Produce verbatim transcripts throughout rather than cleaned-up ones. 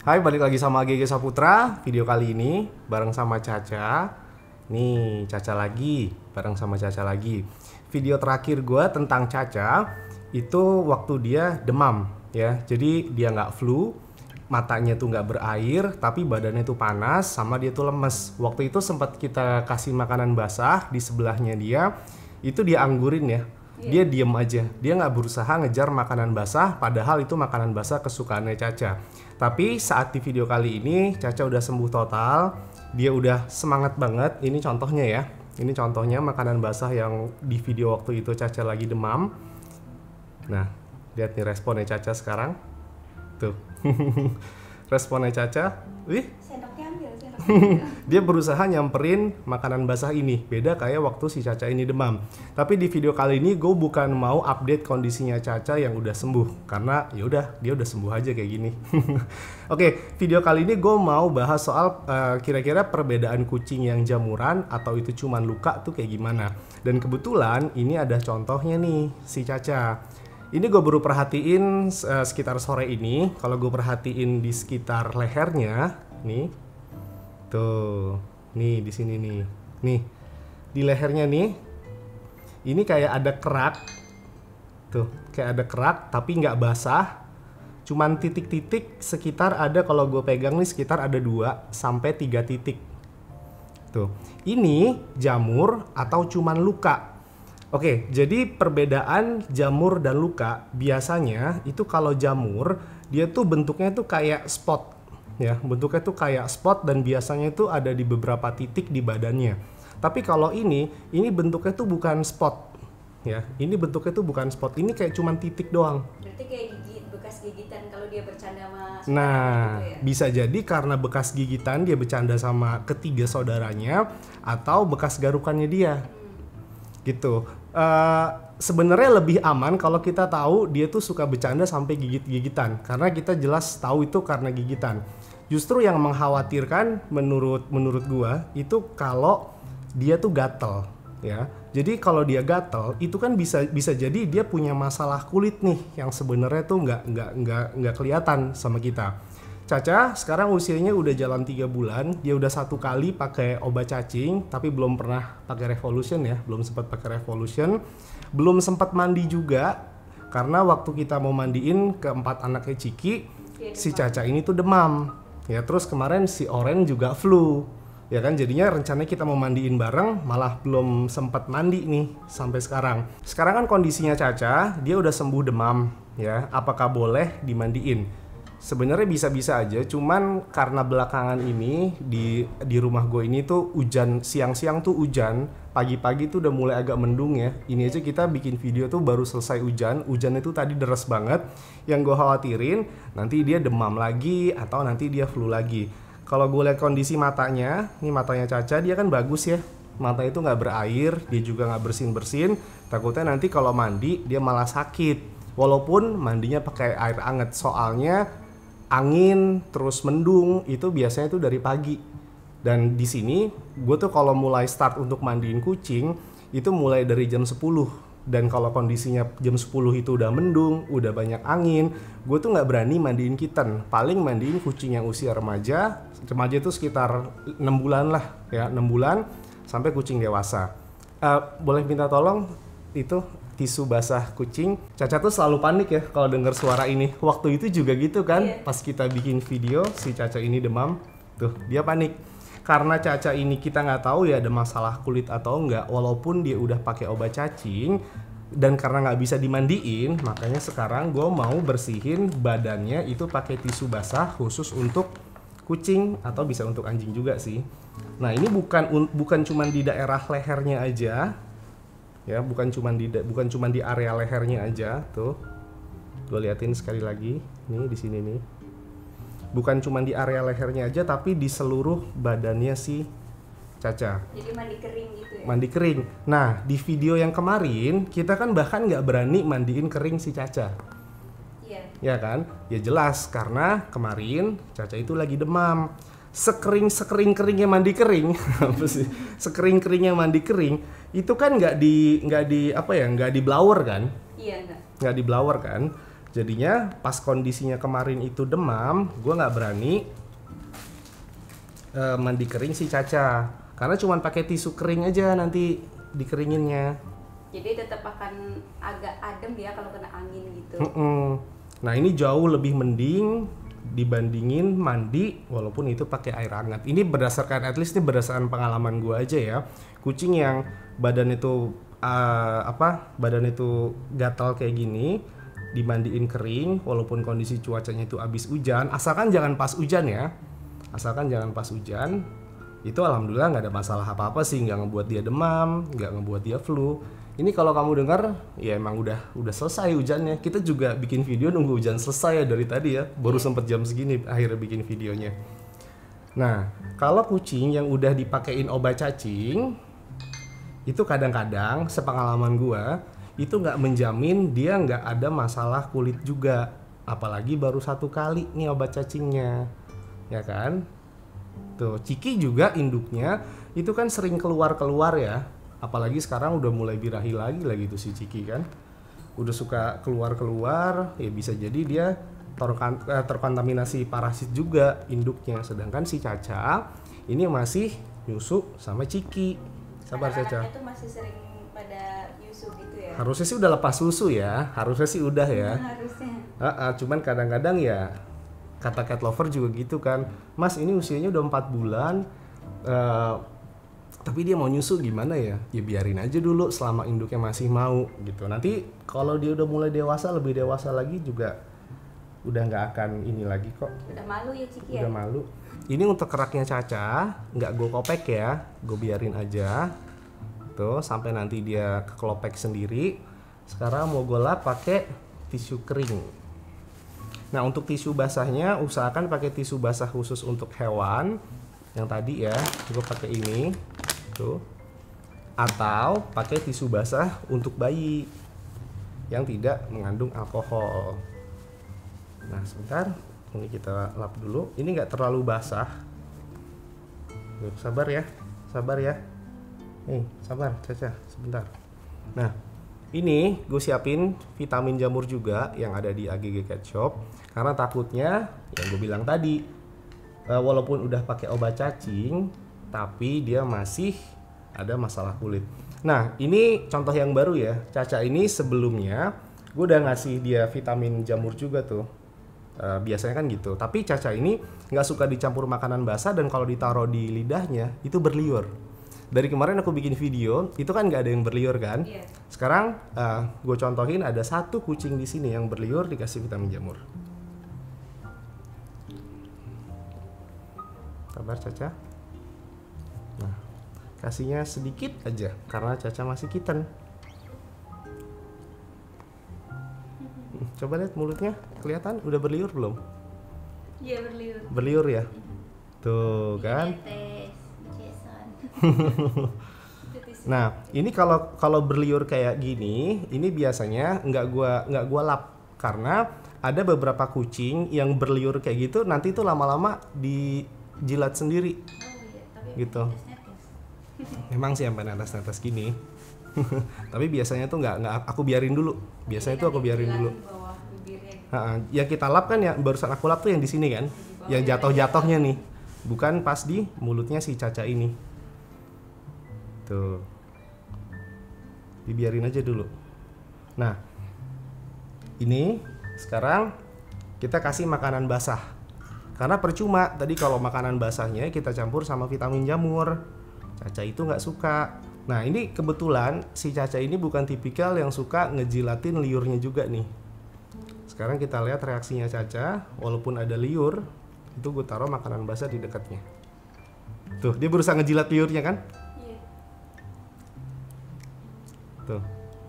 Hai, balik lagi sama G G Saputra. Video kali ini bareng sama Caca. Nih, Caca lagi, bareng sama Caca lagi. Video terakhir gue tentang Caca itu waktu dia demam ya. Jadi dia nggak flu, matanya tuh nggak berair, tapi badannya tuh panas, sama dia tuh lemes. Waktu itu sempat kita kasih makanan basah di sebelahnya dia, itu dia anggurin ya. Dia diem aja, dia nggak berusaha ngejar makanan basah, padahal itu makanan basah kesukaannya Caca. Tapi saat di video kali ini Caca udah sembuh total, dia udah semangat banget. Ini contohnya ya, ini contohnya makanan basah yang di video waktu itu Caca lagi demam. Nah, lihat nih responnya Caca sekarang, tuh. Responnya Caca, wih. Sendoknya ambil, sendoknya ambil. Dia berusaha nyamperin makanan basah ini. Beda kayak waktu si Caca ini demam. Tapi di video kali ini gue bukan mau update kondisinya Caca yang udah sembuh, karena ya udah dia udah sembuh aja kayak gini. Oke, video kali ini gue mau bahas soal uh, kira-kira perbedaan kucing yang jamuran atau itu cuman luka tuh kayak gimana. Dan kebetulan ini ada contohnya nih si Caca. Ini gue baru perhatiin uh, sekitar sore ini. Kalau gue perhatiin di sekitar lehernya, nih, tuh, nih di sini nih, nih di lehernya nih, ini kayak ada kerak, tuh, kayak ada kerak tapi nggak basah, cuman titik-titik sekitar ada, kalau gue pegang nih sekitar ada dua sampai tiga titik, tuh. Ini jamur atau cuman luka? Oke, jadi perbedaan jamur dan luka biasanya itu kalau jamur dia tuh bentuknya tuh kayak spot ya, bentuknya tuh kayak spot dan biasanya itu ada di beberapa titik di badannya. Tapi kalau ini, ini bentuknya tuh bukan spot ya, ini bentuknya tuh bukan spot, ini kayak cuman titik doang. Berarti kayak gigit, bekas gigitan kalau dia bercanda sama saudaranya Nah, gitu ya? bisa jadi karena bekas gigitan dia bercanda sama ketiga saudaranya atau bekas garukannya dia. Gitu. Uh, sebenarnya lebih aman kalau kita tahu dia tuh suka bercanda sampai gigit-gigitan, karena kita jelas tahu itu karena gigitan. Justru yang mengkhawatirkan menurut menurut gua itu kalau dia tuh gatel ya. Jadi kalau dia gatel itu kan bisa bisa jadi dia punya masalah kulit nih yang sebenarnya tuh nggak nggak nggak nggak kelihatan sama kita. Caca sekarang usianya udah jalan tiga bulan, dia udah satu kali pakai obat cacing, tapi belum pernah pakai Revolution ya, belum sempat pakai Revolution, belum sempat mandi juga, karena waktu kita mau mandiin keempat anaknya Ciki, si Caca ini tuh demam, ya terus kemarin si Oren juga flu, ya kan jadinya rencananya kita mau mandiin bareng, malah belum sempat mandi nih sampai sekarang. Sekarang kan kondisinya Caca, dia udah sembuh demam, ya, apakah boleh dimandiin? Sebenarnya bisa-bisa aja, cuman karena belakangan ini di di rumah gue ini tuh hujan, siang-siang tuh hujan, pagi-pagi tuh udah mulai agak mendung ya. Ini aja kita bikin video tuh baru selesai hujan, hujannya tuh tadi deras banget. Yang gue khawatirin nanti dia demam lagi atau nanti dia flu lagi. Kalau gue lihat kondisi matanya, ini matanya Caca dia kan bagus ya, mata itu nggak berair, dia juga nggak bersin-bersin. Takutnya nanti kalau mandi dia malah sakit. Walaupun mandinya pakai air anget, soalnya angin terus mendung itu biasanya tuh dari pagi. Dan di sini gue tuh kalau mulai start untuk mandiin kucing itu mulai dari jam sepuluh. Dan kalau kondisinya jam sepuluh itu udah mendung, udah banyak angin, gue tuh nggak berani mandiin kitten. Paling mandiin kucing yang usia remaja, remaja itu sekitar enam bulan lah ya, enam bulan sampai kucing dewasa. Uh, boleh minta tolong itu tisu basah kucing. Caca tuh selalu panik ya kalau dengar suara ini. Waktu itu juga gitu kan, yeah. Pas kita bikin video si Caca ini demam, tuh dia panik. Karena Caca ini kita nggak tahu ya ada masalah kulit atau enggak, walaupun dia udah pakai obat cacing dan karena nggak bisa dimandiin, makanya sekarang gue mau bersihin badannya itu pakai tisu basah khusus untuk kucing atau bisa untuk anjing juga sih. Nah ini bukan bukan cuma di daerah lehernya aja. Ya, bukan cuman di bukan cuman di area lehernya aja, tuh. Gue liatin sekali lagi, nih di sini nih. Bukan cuman di area lehernya aja, tapi di seluruh badannya si Caca. Jadi mandi kering gitu ya? Mandi kering. Nah, di video yang kemarin kita kan bahkan nggak berani mandiin kering si Caca. Iya. Ya kan? Ya jelas karena kemarin Caca itu lagi demam. Sekering sekering keringnya mandi kering, apa sih? Sekering keringnya mandi kering, itu kan nggak di nggak di apa ya nggak di blower kan? Iya nggak. Nggak di blower kan? Jadinya pas kondisinya kemarin itu demam, gue nggak berani uh, mandi kering si Caca, karena cuma pakai tisu kering aja nanti dikeringinnya. Jadi tetap akan agak adem ya kalau kena angin gitu. Mm-mm. Nah ini jauh lebih mending dibandingin mandi walaupun itu pakai air hangat. Ini berdasarkan, at least ini berdasarkan pengalaman gue aja ya. Kucing yang badan itu uh, apa badan itu gatal kayak gini dimandiin kering walaupun kondisi cuacanya itu habis hujan, asalkan jangan pas hujan ya, asalkan jangan pas hujan, itu alhamdulillah nggak ada masalah apa-apa sih, nggak ngebuat dia demam, nggak ngebuat dia flu. Ini kalau kamu dengar ya emang udah udah selesai hujannya. Kita juga bikin video nunggu hujan selesai ya dari tadi ya, baru sempet jam segini akhirnya bikin videonya. Nah kalau kucing yang udah dipakein obat cacing itu kadang-kadang sepengalaman gua itu nggak menjamin dia nggak ada masalah kulit juga, apalagi baru satu kali nih obat cacingnya, ya kan? Tuh Ciki juga induknya itu kan sering keluar-keluar ya, apalagi sekarang udah mulai birahi lagi lagi tuh si Ciki kan, udah suka keluar-keluar, ya bisa jadi dia terkan- terkontaminasi parasit juga induknya, sedangkan si Caca ini masih nyusu sama Ciki. Sabar Caca. Anak-anaknya tuh masih sering pada nyusu gitu ya. Harusnya sih udah lepas susu ya, harusnya sih udah ya. Harusnya. Uh, uh, cuman kadang-kadang ya kata cat lover juga gitu kan, Mas ini usianya udah empat bulan, uh, tapi dia mau nyusu gimana ya? Ya biarin aja dulu selama induknya masih mau gitu. Nanti kalau dia udah mulai dewasa, lebih dewasa lagi juga udah nggak akan ini lagi kok. Udah malu ya Ciki ya? Udah malu. Ini untuk keraknya Caca, nggak gue kopek ya, gue biarin aja. Tuh sampai nanti dia kekelopek sendiri. Sekarang mau gue lap pakai tisu kering. Nah untuk tisu basahnya usahakan pakai tisu basah khusus untuk hewan. Yang tadi ya, gue pakai ini, tuh. Atau pakai tisu basah untuk bayi yang tidak mengandung alkohol. Nah sebentar, ini kita lap dulu. Ini nggak terlalu basah. Duh, sabar ya, sabar ya. Nih, sabar, Caca, sebentar. Nah, ini gue siapin vitamin jamur juga yang ada di A G G Cat Shop. Karena takutnya, yang gue bilang tadi, walaupun udah pakai obat cacing, tapi dia masih ada masalah kulit. Nah, ini contoh yang baru ya. Caca ini sebelumnya, gue udah ngasih dia vitamin jamur juga tuh. Uh, biasanya kan gitu, tapi Caca ini nggak suka dicampur makanan basah dan kalau ditaruh di lidahnya itu berliur. Dari kemarin aku bikin video itu kan nggak ada yang berliur kan. Yeah. Sekarang uh, gue contohin ada satu kucing di sini yang berliur dikasih vitamin jamur. Sabar Caca. Nah, kasihnya sedikit aja karena Caca masih kitten. Coba lihat mulutnya, kelihatan udah berliur belum? Iya berliur. Berliur ya, tuh kan. Nah ini kalau kalau berliur kayak gini, ini biasanya nggak gua nggak gua lap karena ada beberapa kucing yang berliur kayak gitu nanti tuh lama-lama dijilat sendiri. Oh, iya. Tapi gitu. Memang sih sampai netes-netes gini. Tapi biasanya tuh nggak nggak aku biarin dulu. Biasanya tuh aku biarin dulu. Ha, ya kita lap kan ya, barusan aku lap tuh yang di sini kan, yang jatuh-jatuhnya nih, bukan pas di mulutnya si Caca ini. Tuh, dibiarin aja dulu. Nah, ini sekarang kita kasih makanan basah, karena percuma tadi kalau makanan basahnya kita campur sama vitamin jamur, Caca itu nggak suka. Nah ini kebetulan si Caca ini bukan tipikal yang suka ngejilatin liurnya juga nih. Sekarang kita lihat reaksinya Caca, walaupun ada liur, itu gue taruh makanan basah di dekatnya. Tuh, dia berusaha ngejilat liurnya kan? Iya. Tuh.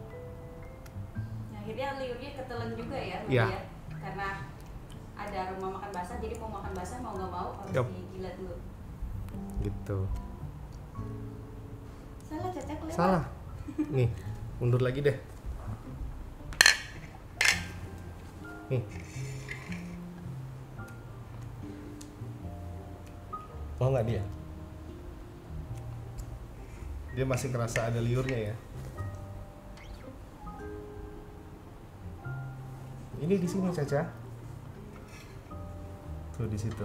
Nah, akhirnya liurnya ketelan juga ya, Iya. Karena ada aroma makan basah, jadi mau makan basah mau nggak mau harus yep. dijilat dulu. Gitu. Salah Caca kelihatan. Salah. Nih, mundur lagi deh. Nih. Mau nggak dia? Dia masih kerasa ada liurnya ya. Ini di sini Caca. Tuh di situ.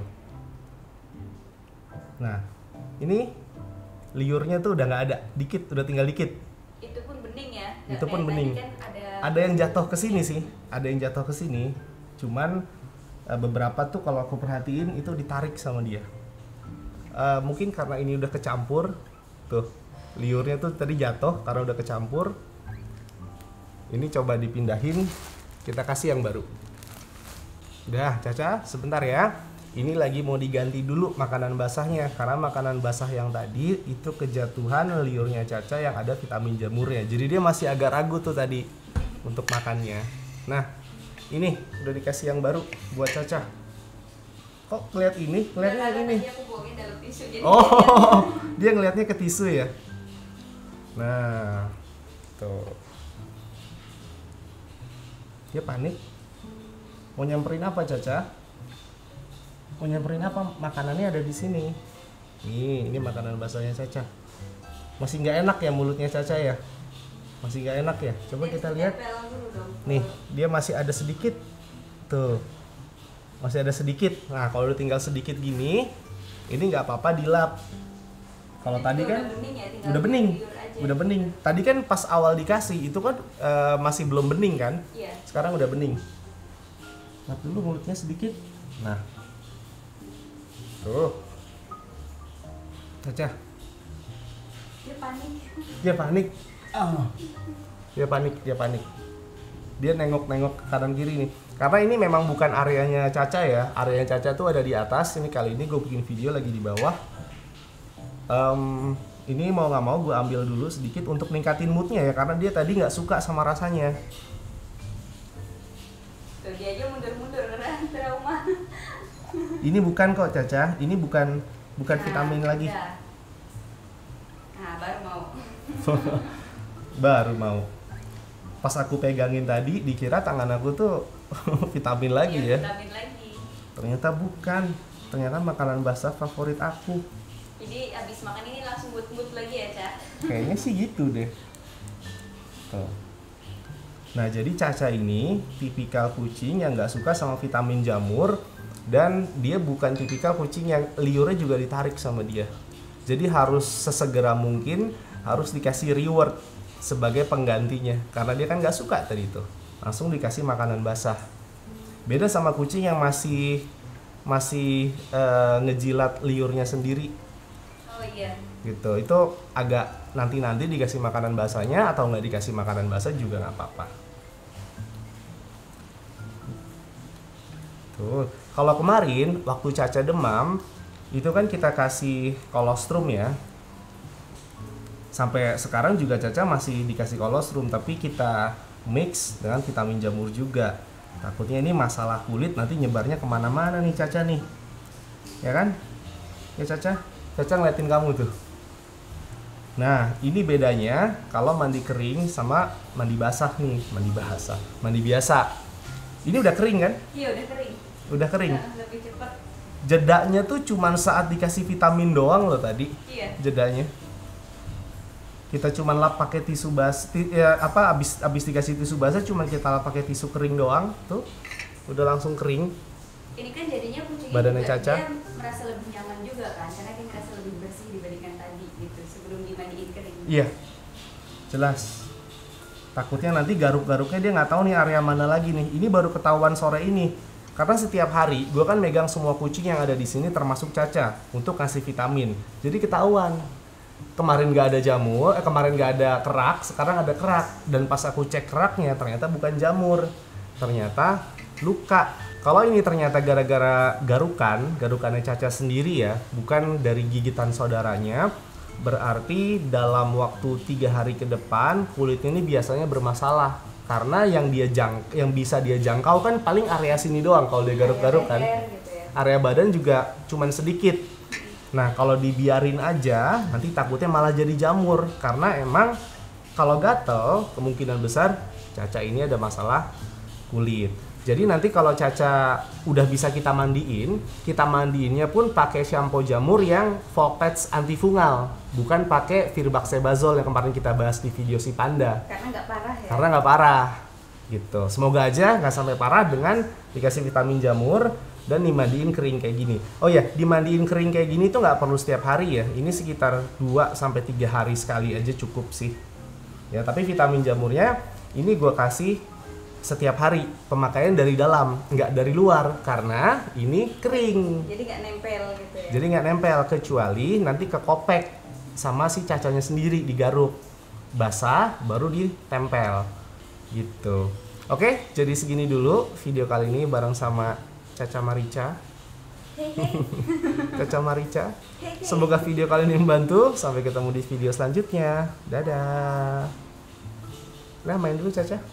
Nah, ini liurnya tuh udah nggak ada, dikit, udah tinggal dikit. Itu pun bening ya. Itu pun bening. Kan ada... ada yang jatuh ke sini sih, ada yang jatuh ke sini. Cuman uh, beberapa tuh kalau aku perhatiin itu ditarik sama dia. Uh, mungkin karena ini udah kecampur, tuh liurnya tuh tadi jatuh karena udah kecampur. Ini coba dipindahin, kita kasih yang baru. Udah, Caca, sebentar ya. Ini lagi mau diganti dulu makanan basahnya, karena makanan basah yang tadi itu kejatuhan liurnya Caca yang ada vitamin jamurnya. Jadi dia masih agak ragu tuh tadi untuk makannya. Nah, ini udah dikasih yang baru buat Caca. Kok ngeliat ini? Ngeliatnya Karena ini. tadi aku buangin dalam tisu, jadi Oh, dia ngeliatnya ke tisu ya. Nah, tuh. Dia panik. Mau nyamperin apa, Caca? Mau nyamperin apa? Makanannya ada di sini. Nih, ini makanan basahnya Caca. Masih nggak enak ya mulutnya Caca ya? Masih nggak enak ya? Coba kita lihat. Nih, dia masih ada sedikit. Tuh. Masih ada sedikit. Nah, kalau udah tinggal sedikit gini, ini nggak apa-apa dilap. Kalau tadi kan udah bening, ya, udah bening. Udah bening. Tadi kan pas awal dikasih itu kan uh, masih belum bening kan? Iya. Sekarang udah bening. Lap dulu mulutnya sedikit. Nah. Tuh. Caca. Dia panik. Dia panik. Oh. Dia panik, dia panik. Dia nengok-nengok ke kanan kiri nih. Karena ini memang bukan areanya Caca ya. Areanya Caca tuh ada di atas. Ini kali ini gue bikin video lagi di bawah. Um, ini mau nggak mau gue ambil dulu sedikit untuk ningkatin moodnya ya. Karena dia tadi nggak suka sama rasanya. Tuh, dia aja mundur-mundur karena trauma. Ini bukan kok Caca. Ini bukan bukan Nah, vitamin lagi. udah. Nah, baru mau. Baru mau. Pas aku pegangin tadi dikira tangan aku tuh vitamin lagi Iya, ya. vitamin lagi. Ternyata bukan. Ternyata makanan basah favorit aku. Jadi abis makan ini langsung but-but lagi ya, Ca? Kayaknya sih gitu deh. Tuh. Nah, jadi Caca ini tipikal kucing yang nggak suka sama vitamin jamur. Dan dia bukan tipikal kucing yang liurnya juga ditarik sama dia. Jadi harus sesegera mungkin harus dikasih reward sebagai penggantinya. Karena dia kan nggak suka tadi itu. Langsung dikasih makanan basah. Beda sama kucing yang masih masih uh, ngejilat liurnya sendiri. Oh iya. Gitu. Itu agak nanti-nanti dikasih makanan basahnya atau nggak dikasih makanan basah juga nggak apa-apa. Tuh. Kalau kemarin waktu Caca demam itu kan kita kasih kolostrum ya. Sampai sekarang juga Caca masih dikasih kolostrum, tapi kita mix dengan vitamin jamur juga. Takutnya ini masalah kulit nanti nyebarnya kemana-mana nih Caca nih. Ya kan? Ya Caca? Caca ngeliatin kamu tuh. Nah, ini bedanya kalau mandi kering sama mandi basah nih. Mandi basah, mandi biasa. Ini udah kering kan? Iya, udah kering. Udah kering. Nah, lebih cepat. Jedanya tuh cuman saat dikasih vitamin doang loh tadi. Iya. Jedanya. Kita cuman lap pakai tisu bas, ti, ya apa abis abis dikasih tisu basah cuman kita lap pakai tisu kering doang tuh. Udah langsung kering. Ini kan jadinya kucingnya Badannya juga Caca. dia merasa lebih nyaman juga kan, karena dia merasa lebih bersih dibandingkan tadi gitu sebelum dimandiin kering. Iya. Jelas. Takutnya nanti garuk-garuknya dia nggak tahu nih area mana lagi nih. Ini baru ketahuan sore ini. Karena setiap hari gue kan megang semua kucing yang ada di sini termasuk Caca untuk kasih vitamin. Jadi ketahuan. Kemarin nggak ada jamur, eh, kemarin nggak ada kerak, sekarang ada kerak. Dan pas aku cek keraknya ternyata bukan jamur, ternyata luka. Kalau ini ternyata gara-gara garukan, garukannya Caca sendiri ya, bukan dari gigitan saudaranya, berarti dalam waktu tiga hari ke depan kulitnya ini biasanya bermasalah. Karena yang dia jang, yang bisa dia jangkau kan paling area sini doang kalau dia garuk-garuk kan. Gitu ya. Area badan juga cuman sedikit. Nah, kalau dibiarin aja nanti takutnya malah jadi jamur karena emang kalau gatel kemungkinan besar Caca ini ada masalah kulit. Jadi nanti kalau Caca udah bisa kita mandiin, kita mandiinnya pun pakai shampoo jamur yang Volpets antifungal, bukan pakai Virbaxebazole yang kemarin kita bahas di video si panda. Karena nggak parah ya. Karena nggak parah. gitu. Semoga aja nggak sampai parah dengan dikasih vitamin jamur dan dimandiin kering kayak gini. Oh ya, dimandiin kering kayak gini tuh nggak perlu setiap hari ya. Ini sekitar dua sampai tiga hari sekali aja cukup sih. Ya, tapi vitamin jamurnya ini gue kasih setiap hari, pemakaian dari dalam, nggak dari luar karena ini kering. Jadi nggak nempel gitu ya. Jadi nggak nempel kecuali nanti ke kopek sama si cacanya sendiri digaruk. Basah baru ditempel gitu. Oke, jadi segini dulu video kali ini bareng sama Caca Marica. Hey, hey. Caca Marica. Hey, hey. Semoga video kali ini membantu. Sampai ketemu di video selanjutnya. Dadah. Nah, main dulu Caca.